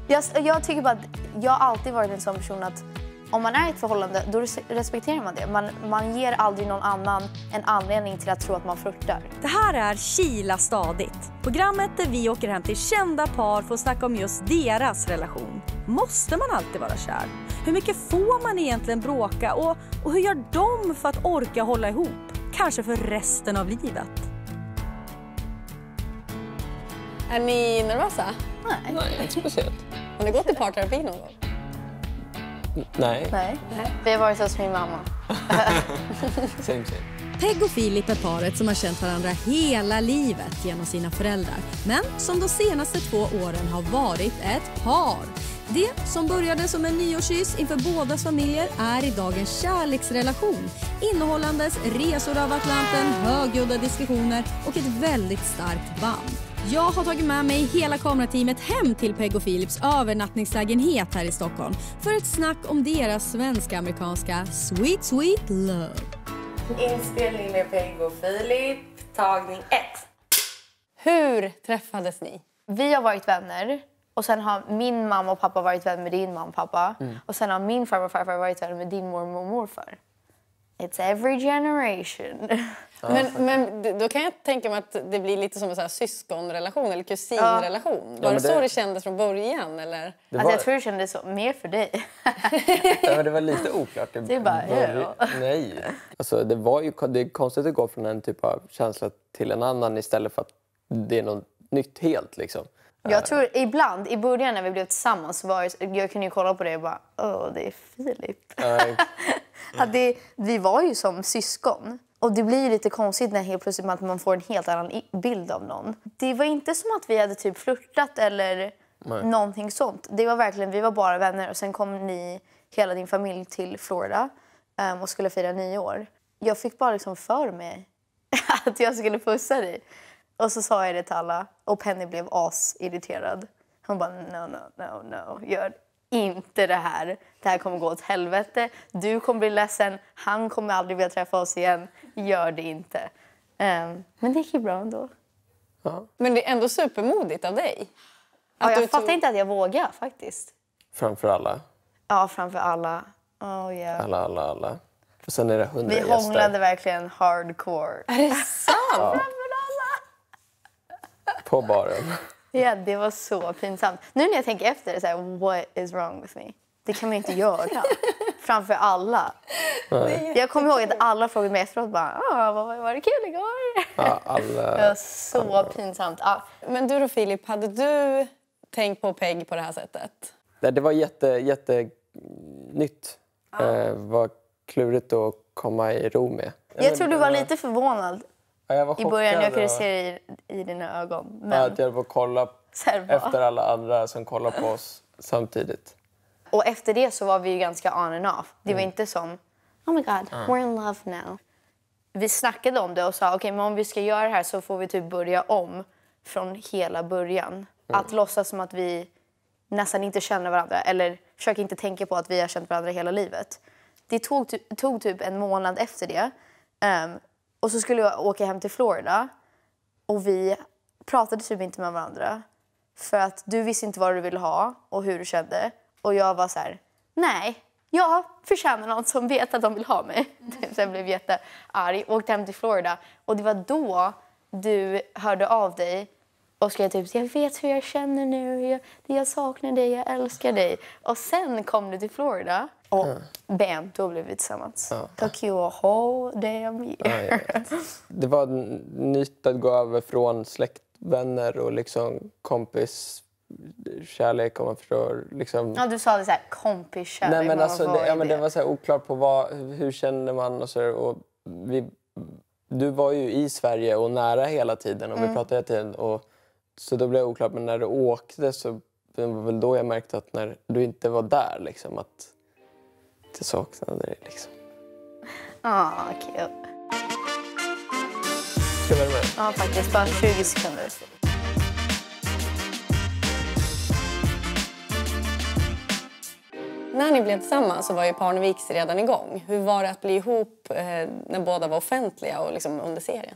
Jag tycker bara att jag har alltid varit en sån person att om man är i ett förhållande, då respekterar man det. Man ger aldrig någon annan en anledning till att tro att man flörtar. Det här är Kila stadigt. Programmet där vi åker hem till kända par för att snacka om just deras relation. Måste man alltid vara kär? Hur mycket får man egentligen bråka? Och hur gör de för att orka hålla ihop? Kanske för resten av livet. Är ni nervösa? Nej, inte speciellt. Har ni gått i parterapi någon gång? Nej. Vi har varit hos min mamma. Same. Peg och Filip är paret som har känt varandra hela livet genom sina föräldrar. Men som de senaste 2 åren har varit ett par. Det som började som en nyårskyss inför bådas familjer är idag en kärleksrelation. Innehållandes resor över Atlanten, högljudda diskussioner och ett väldigt starkt band. Jag har tagit med mig hela kamerateamet hem till Peg och Filips övernattningslägenhet här i Stockholm för ett snack om deras svenska-amerikanska Sweet Sweet Love. Inspelning med Peg och Filip, tagning 1. Hur träffades ni? Vi har varit vänner. Och sen har min mamma och pappa varit vänner med din mamma och pappa. Och sen har min farmor och farfar varit vänner med din mormor och morfar. It's every generation. Men då kan jag tänka mig att det blir lite som en så här syskonrelation eller kusinrelation. Var det så det kändes från början? Eller? Jag tror det kändes så, mer för dig. Ja, men det var lite oklart. Det är bara, Nej. Alltså, det är konstigt att gå från en typ av känsla till en annan istället för att det är något nytt helt liksom. Jag tror ibland, i början när vi blev tillsammans, så var jag kunde ju kolla på det och bara, det är Filip. Vi var ju som syskon. Och det blir ju lite konstigt när helt plötsligt att man får en helt annan bild av någon. Det var inte som att vi hade typ flirtat eller någonting sånt. Det var verkligen, vi var bara vänner och sen kom hela din familj till Florida och skulle fira nyår. Jag fick bara liksom för mig att jag skulle pussa dig. Och så sa jag det till alla och Penny blev asirriterad. Hon bara, no, gör inte det här. Det här kommer gå åt helvete. Du kommer bli ledsen. Han kommer aldrig vilja träffa oss igen. Gör det inte. Men det gick ju bra ändå. Ja. Men det är ändå supermodigt av dig. Jag fattar inte att jag vågar faktiskt. Framför alla. Ja, framför alla. Oh, yeah. Alla. Och sen är det 100 gäster. Vi hånglade verkligen hardcore. Är det sant? Ja. På baren. Ja, det var så pinsamt. Nu när jag tänker efter, så här, what is wrong with me? Det kan man inte göra. Framför alla. Jag kommer ihåg att alla frågade mig efteråt bara, var det kul igår? Ja, alla. Det var så pinsamt. Men du och Filip, hade du tänkt på Peg på det här sättet? Det var jätte nytt. Det var klurigt att komma i ro med. Jag tror du var lite förvånad. Ja, jag var chockad. I början, jag kunde se i dina ögon. Men att jag var kolla efter alla andra som kollar på oss samtidigt. Och efter det så var vi ju ganska on and off. Det var inte som, oh my god, we're in love now. Vi snackade om det och sa, okej, men om vi ska göra det här så får vi typ börja om från hela början. Att låtsas som att vi nästan inte känner varandra. Eller försöka inte tänka på att vi har känt varandra hela livet. Det tog typ en månad efter det. Och så skulle jag åka hem till Florida. Och vi pratade typ inte med varandra. För att du visste inte vad du ville ha och hur du kände. Och jag var så här, nej, jag förtjänar någon som vet att de vill ha mig. Så jag blev jättearg. Åkte hem till Florida. Och det var då du hörde av dig. Och skrev typ, jag vet hur jag känner nu. Jag saknar dig, jag älskar dig. Och sen kom du till Florida. Och bam, då blev vi tillsammans. Took you a whole damn year. Det var nytt att gå över från släktvänner och liksom kompis kärlek, om man förstår. Liksom. Ja, du sa det så här, kompis kärlek. Nej, men alltså, det var så här oklart på hur känner man och så där, och du var ju i Sverige och nära hela tiden och vi pratade hela tiden, och så då blev det oklart, men när du åkte så det var väl då jag märkte att när du inte var där liksom, att jag saknade dig liksom. Kul. Ska vi vara med? Ja, faktiskt. Bara 20 sekunder. När ni blev tillsammans så var ju Parneviks redan igång. Hur var det att bli ihop när båda var offentliga och liksom under serien?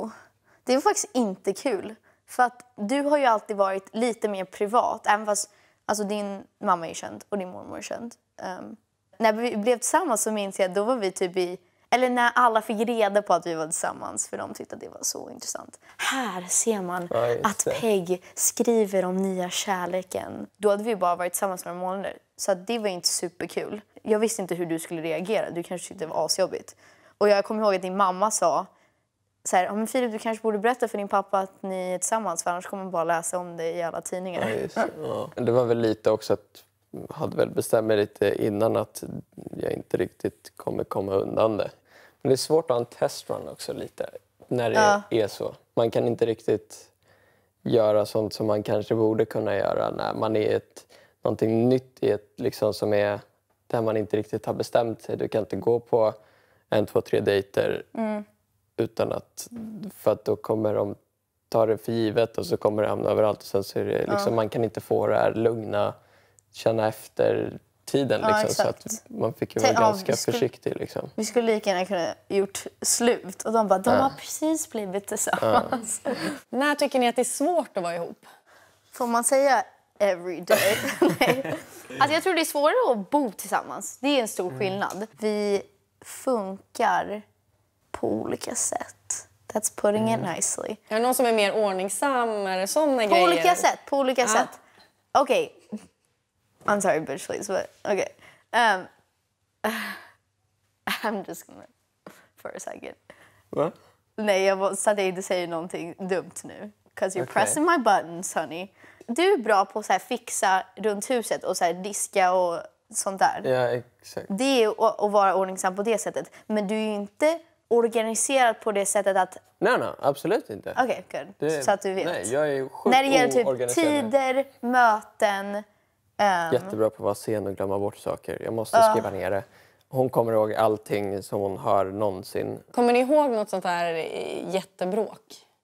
Det var faktiskt inte kul. För att du har ju alltid varit lite mer privat. Även fast Alltså din mamma är känd och din mormor är känd. När vi blev tillsammans så minns jag, då var vi typ i... Eller när alla fick reda på att vi var tillsammans, för de tyckte att det var så intressant. Här ser man att Peg skriver om nya kärleken. Då hade vi bara varit tillsammans några månader. Så att det var inte superkul. Jag visste inte hur du skulle reagera. Du kanske tyckte det var asjobbigt. Och jag kommer ihåg att din mamma sa så här, men Filip, du kanske borde berätta för din pappa att ni är tillsammans, för annars kommer man bara läsa om det i alla tidningar. Ja. Det var väl lite också att jag hade väl bestämt mig lite innan att jag inte riktigt kommer komma undan det. Men det är svårt att ha en testrun också lite när det är så. Man kan inte riktigt göra sånt som man kanske borde kunna göra när man är någonting nytt i ett liksom som är där man inte riktigt har bestämt sig. Du kan inte gå på 1, 2, 3 dejter utan att, för att då kommer de ta det för givet och så kommer det hamna överallt. Och sen så är det liksom, man kan inte få det här lugna, känna efter tiden. Liksom, så att man fick ju vara ganska försiktig. Liksom. Vi skulle lika gärna kunna gjort slut. Och de bara, de har precis blivit tillsammans. När tycker ni att det är svårt att vara ihop? Får man säga every day? Nej. Alltså jag tror det är svårare att bo tillsammans. Det är en stor skillnad. Vi funkar på olika sätt. That's putting it nicely. Är det någon som är mer ordningsam? Är det sådana grejer? På olika sätt. Okej. I'm sorry, bitch, please, but okay. I'm just gonna... For a second. Va? Nej, jag satt inte säga någonting dumt nu. 'Cause you're pressing my buttons, honey. Du är bra på att så här, fixa runt huset och så här, diska och sånt där. Ja, exakt. Det är att vara ordningsam på det sättet. Men du är ju inte organiserad på det sättet att... Nej, absolut inte. Okej, good. Så att du vet. Nej, jag är sjukt när det gäller typ tider, möten... Jättebra på att vara sen och glömma bort saker. Jag måste skriva ner det. Hon kommer ihåg allting som hon hör någonsin. Kommer ni ihåg något sånt här jättebråk?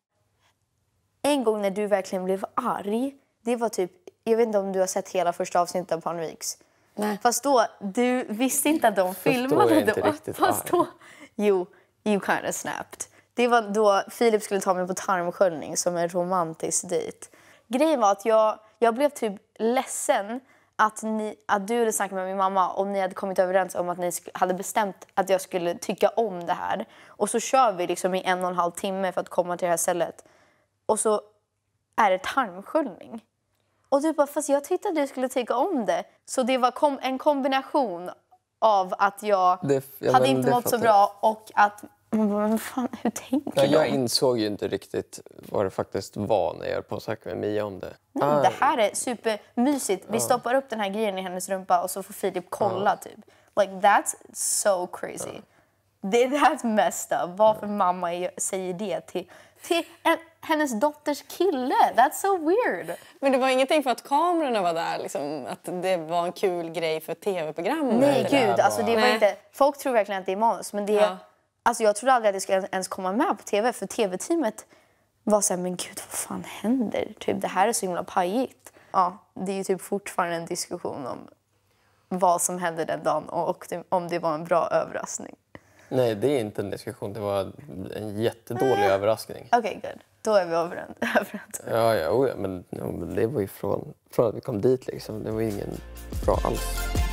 En gång när du verkligen blev arg, det var typ... Jag vet inte om du har sett hela första avsnittet av Parneviks. Nej. Fast då, du visste inte att de filmade inte riktigt fast då, you kind of snapped. Det var då Filip skulle ta mig på tarmsköljning som en romantisk dejt. Grejen var att jag blev typ ledsen att du hade snackat med min mamma och ni hade kommit överens om att ni hade bestämt att jag skulle tycka om det här. Och så kör vi liksom i 1,5 timme för att komma till det här stället. Och så är det tarmsköljning. Och du bara, fast jag tyckte att du skulle tycka om det. Så det var en kombination av att jag hade inte mått så bra och att... Fan, hur tänker du? Jag insåg ju inte riktigt vad det faktiskt var när jag höll på att snacka med Mia om det. Nej, det här är supermysigt. Vi stoppar upp den här grejen i hennes rumpa och så får Filip kolla typ. Like, that's so crazy. That's messed up. Varför mamma säger det till hennes dotters kille? That's so weird. Men det var ingenting för att kamerorna var där, liksom, att det var en kul grej för tv-program? Nej, gud. Alltså, det var inte... Folk tror verkligen att det är manus, men det... Alltså, jag trodde aldrig att det skulle ens komma med på tv, för tv-teamet var så här, men gud, vad fan händer? Typ, det här är så himla pajigt. Ja, det är ju typ fortfarande en diskussion om vad som hände den dagen och om det var en bra överraskning. Nej, det är inte en diskussion. Det var en jättedålig överraskning. Okej, good. Då är vi överens. Ja, men det var ju från att vi kom dit liksom. Det var ingen bra alls.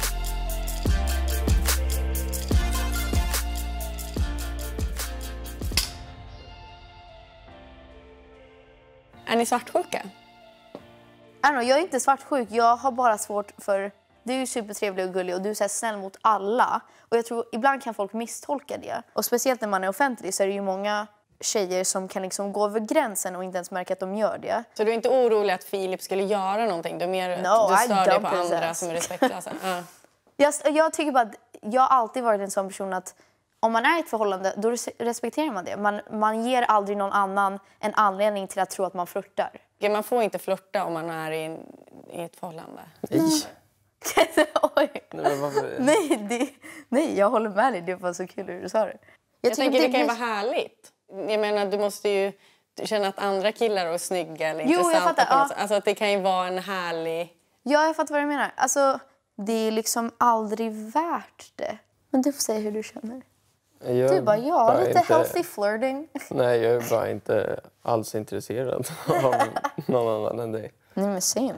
Är ni svartsjuka? Jag är inte svartsjuk. Jag har bara svårt för... Du är ju supertrevlig och gullig och du är så här snäll mot alla. Och jag tror ibland kan folk misstolka det. Och speciellt när man är offentlig så är det ju många tjejer som kan liksom gå över gränsen och inte ens märka att de gör det. Så du är inte orolig att Filip skulle göra någonting? Du är mer du stör dig på andra som är respektlösa? Jag tycker bara att jag har alltid varit en sån person att om man är i ett förhållande, då respekterar man det. Man ger aldrig någon annan en anledning till att tro att man flörtar. Man får inte flörta om man är i ett förhållande. Oj. Nej, jag håller med dig. Det var så kul hur du sa det. Jag tänker det kan ju vara härligt. Jag menar, du måste ju känna att andra killar är snygga eller intressanta. Jag fattar, alltså att det kan ju vara en härlig... Ja, jag fattar vad du menar. Alltså, det är liksom aldrig värt det. Men du får säga hur du känner. Du bara, lite healthy flirting. Nej, jag är bara inte alls intresserad av någon annan än dig. Nej, men same.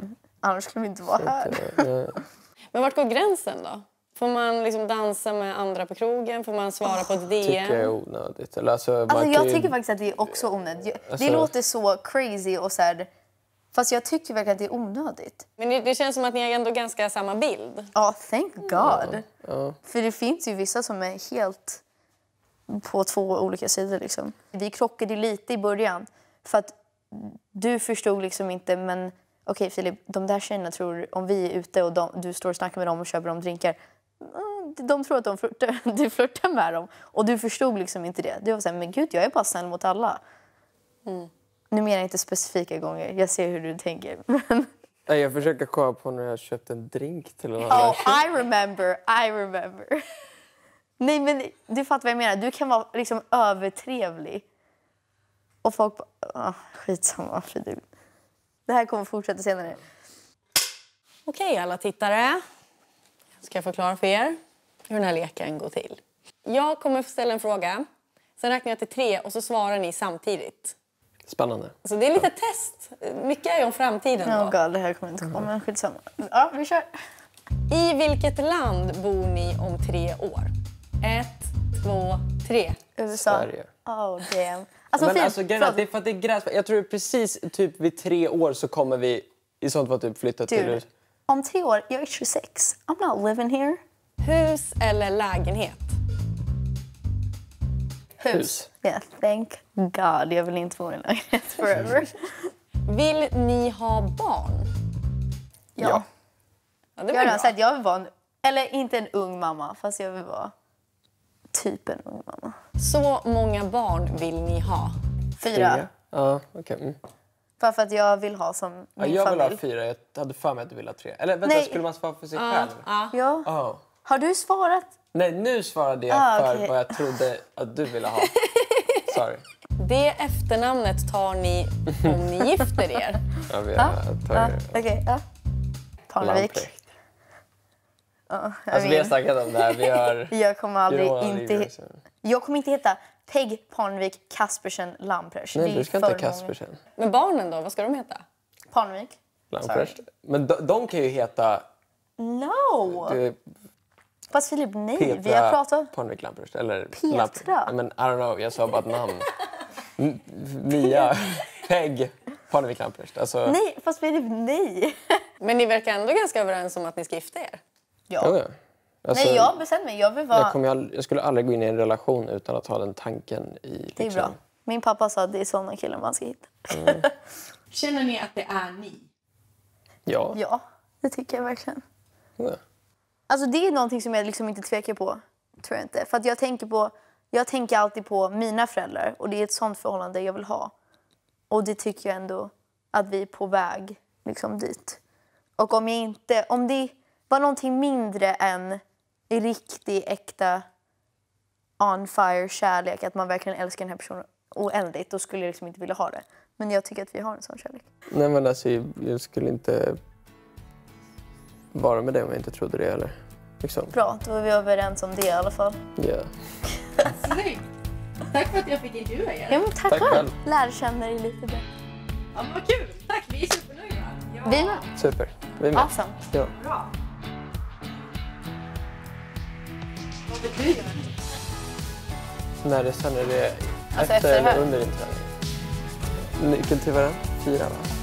Annars skulle vi inte vara här. Men vart går gränsen då? Får man liksom dansa med andra på krogen? Får man svara på ett DM? Tycker jag är onödigt. Eller jag tycker faktiskt att det är också onödigt. Det låter så crazy och så här... Fast jag tycker verkligen att det är onödigt. Men det känns som att ni är ändå ganska samma bild. Ja, thank God. För det finns ju vissa som är helt på 2 olika sidor. Liksom. Vi krockade lite i början. För att du förstod liksom inte, men okej Filip, de där tjejerna tror, om vi är ute och du står och snackar med dem och köper dem drinkar, de tror att du flörtar med dem. Och du förstod liksom inte det. Du var såhär, men gud, jag är bara snäll mot alla. Nu menar jag inte specifika gånger. Jag ser hur du tänker. Jag försöker komma på när jag köpte en drink till någon. I remember. Nej, men du fattar vad jag menar. Du kan vara liksom övertrevlig. Och folk bara, skitsamma. Det här kommer fortsätta senare. Okej, alla tittare. Ska jag förklara för er hur den här leken går till. Jag kommer ställa en fråga. Sen räknar jag till 3 och så svarar ni samtidigt. Spännande. Så det är lite test. Mycket är ju om framtiden då. Oh God, det här kommer inte komma. Men skitsamma. Ja, vi kör. I vilket land bor ni om 3 år? 1, 2, 3. USA. Sverige. Oh damn. Men alltså, det är för att det är gräs. Jag tror precis typ vid 3 år så kommer vi i sånt fall typ flytta till Dude, om 3 år, jag är 26. I'm not living here. Hus eller lägenhet? Hus. Yeah, thank God. Jag vill inte bo i en lägenhet forever. Vill ni ha barn? Ja. Ja, det Jag har redan sagt att jag vill vara eller inte en ung mamma, fast jag vill vara typ en ung mamma. Så många barn vill ni ha? 4. Ja, okej. Bara för att jag vill ha som min familj. Jag vill ha 4. Jag hade för mig att du ville ha 3. Eller vänta, skulle man svara för sig själv? Ja. Har du svarat? Nej, nu svarade jag för vad jag trodde att du ville ha. Sorry. Det efternamnet tar ni om ni gifter er. Ja, vi har tagit Okej. Parnevik. Alltså vi har snackat om det här. Vi har... Jag kommer inte heta Peg Parnevik Kaspersen Lamprecht. Nej, du ska inte Kaspersen. Men barnen då, vad ska de heta? Parnevik. Lamprecht. Men de kan ju heta... No! Fast Filip, nej. Petra, vi har pratat... Parnevik Lamprecht. Eller Petra? Men I don't know, jag sa bara ett namn. Mia, Peg, Parnevik Lamprecht. Alltså... Nej, fast Filip, nej. Men ni verkar ändå ganska överens om att ni ska gifta er. Ja. Alltså, nej, jag bestämde mig. Jag vill vara... Jag skulle aldrig gå in i en relation utan att ha den tanken i... Liksom... Det är bra. Min pappa sa att det är såna killar man ska hitta. Känner ni att det är ni? Ja. Ja, det tycker jag verkligen. Ja. Alltså det är någonting som jag liksom inte tvekar på, tror jag inte. För att jag tänker alltid på mina föräldrar och det är ett sånt förhållande jag vill ha. Och det tycker jag ändå att vi är på väg liksom dit. Och om det var någonting mindre än riktig, äkta on fire kärlek, att man verkligen älskar den här personen oändligt, då skulle jag liksom inte vilja ha det. Men jag tycker att vi har en sån kärlek. Nej, men alltså jag skulle inte vara med det om jag inte trodde det, eller liksom. Bra, då är vi överens om det i alla fall. Ja. Snyggt! Tack för att jag fick intervjua er. Ja, men tack själv. själv. Lär känna dig lite bättre. Ja, men vad kul! Tack, vi är supernöjda. Ja. Vi med. Super. Vi är med. Awesome. Ja. Bra. Vad betyder det? När det sen är det Alltså efter det här. eller under din träning. Nyckeln till vad är den? 4, va?